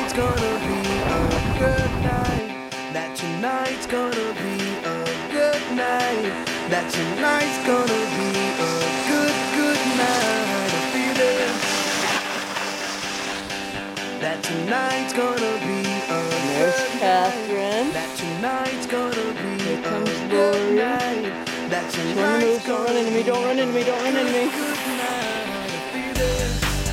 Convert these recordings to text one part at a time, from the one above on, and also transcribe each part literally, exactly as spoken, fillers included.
tonight's gonna be a good night. That tonight's gonna be a good night. That tonight's gonna be a good, good night. I feel it. That tonight's gonna be a There's good Catherine. night. That tonight's gonna be Here comes a Lori. good night. That Don't tonight's move, don't gonna run into me, don't run into me, don't run into me. good night. I feel it.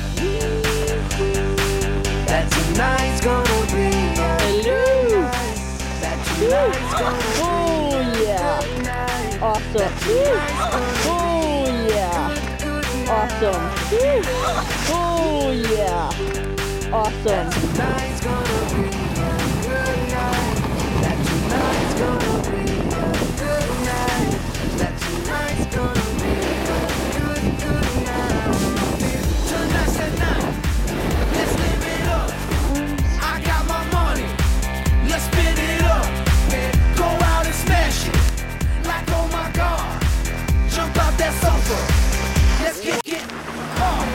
That tonight's gonna be a good Hello. night. That tonight's gonna Oh be yeah. a good night. Awesome. Oh yeah. Awesome. Oh yeah. Awesome. Tonight's gonna be a good night. That tonight's gonna be a good night. That tonight's gonna be a good, good night. Tonight's the night. Let's live it up. I got my money. Let's spin it up. Go out and smash it. Like oh my God. Jump out that sofa. Let's get it off.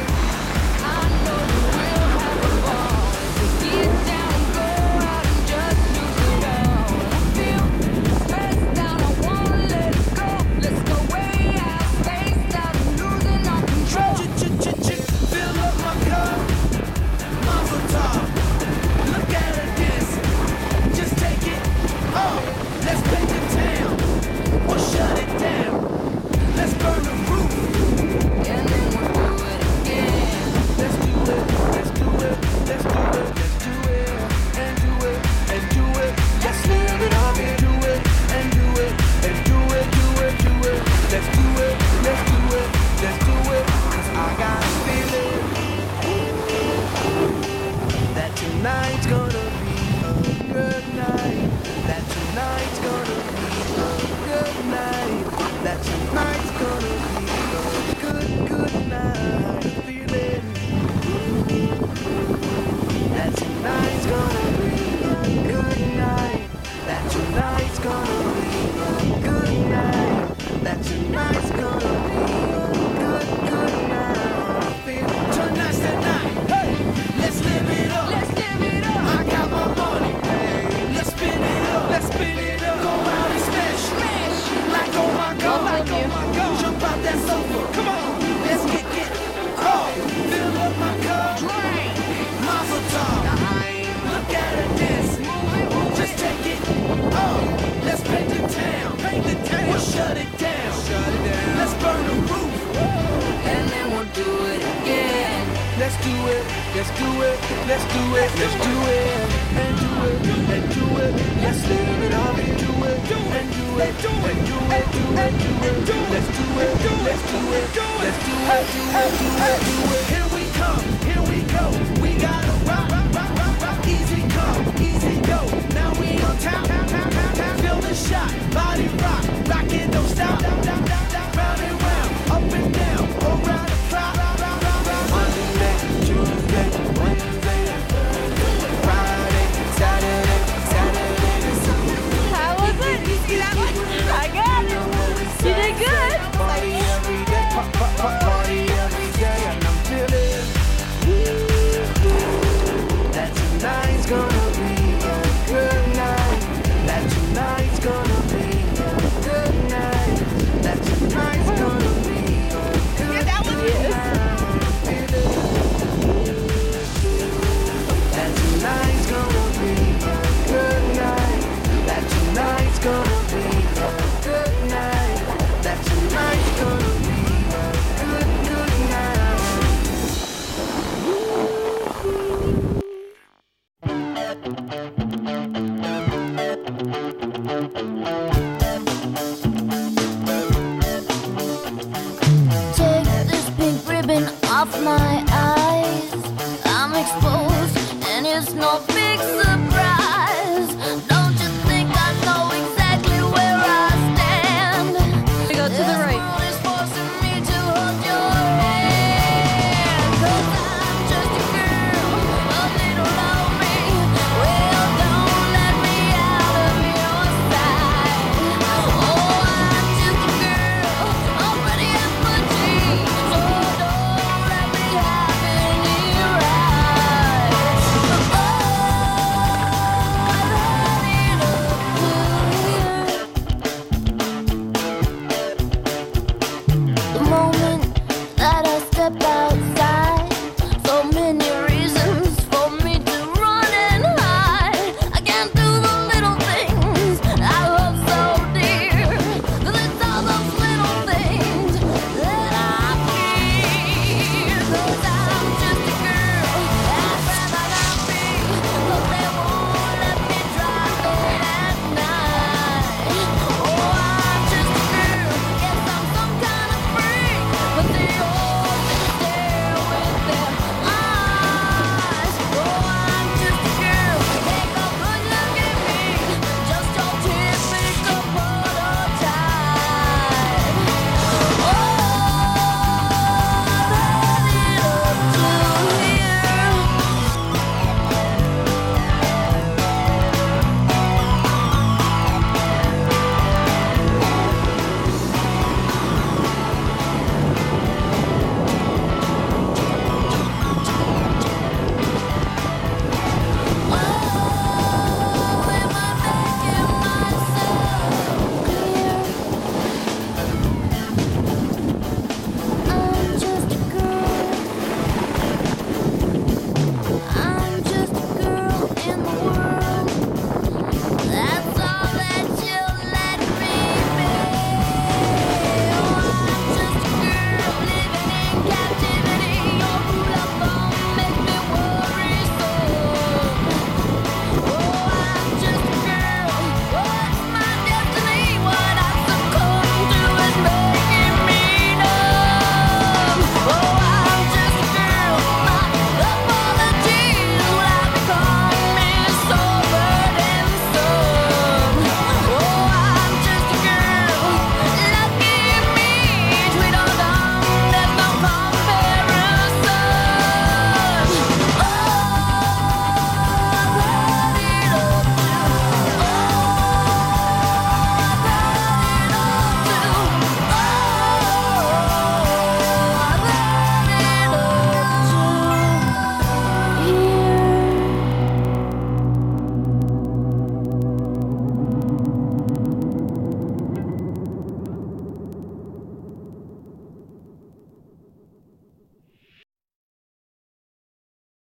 Tonight's gonna be a good night. That tonight's gonna be a good night. That tonight's gonna be a good, good night. I feel it. That tonight's gonna be a good night. That tonight's gonna be a good night. That tonight's gonna be a good, good night. I feel it. Tonight's the night. Hey, let's live it up. Let's live it up. I got my money. Hey, let's spin it up. Let's spin it up. Go out and smash, smash. Like oh my God, like oh my God. Jump out that sofa. Come on, let's get it. Oh, fill up my cup. Drink. Mazel tov. Look at her dance. Just take it. Oh, let's paint the town. Paint the town. We'll shut it down. Shut it down. Let's burn the roof. And then we'll do it again. Let's do it. Let's do it. Let's do it. Let's do it. And do it. And do it. Let's live it up. And do it. And do it. And do it. Do it. Do it. Let's do it. Let's do it. Let's do it. Do it. Do it. Do it. Here we come. Here we go. We gotta rock, rock, rock, rock, rock. Easy come, easy go. Now we on town, town, town, town, town. Feel the shot, body rock, rockin', don't stop. Down, down, down, down, round and round, up and down, around the clock. Monday, Tuesday, Wednesday, Friday, Saturday, Saturday, Sunday. How was it? You see that one? I got it. You did good. Party every day, pop, pop, pop, party every day, and I'm feeling that tonight's gonna be a good night. That tonight's gonna be a good night. That tonight's gonna be a good, Yeah, that was good it. night. That tonight's gonna be a good night. That tonight's gonna be a good night. That tonight's gonna be a good, good night. Take this pink ribbon off my eyes. I'm exposed, and it's no big surprise.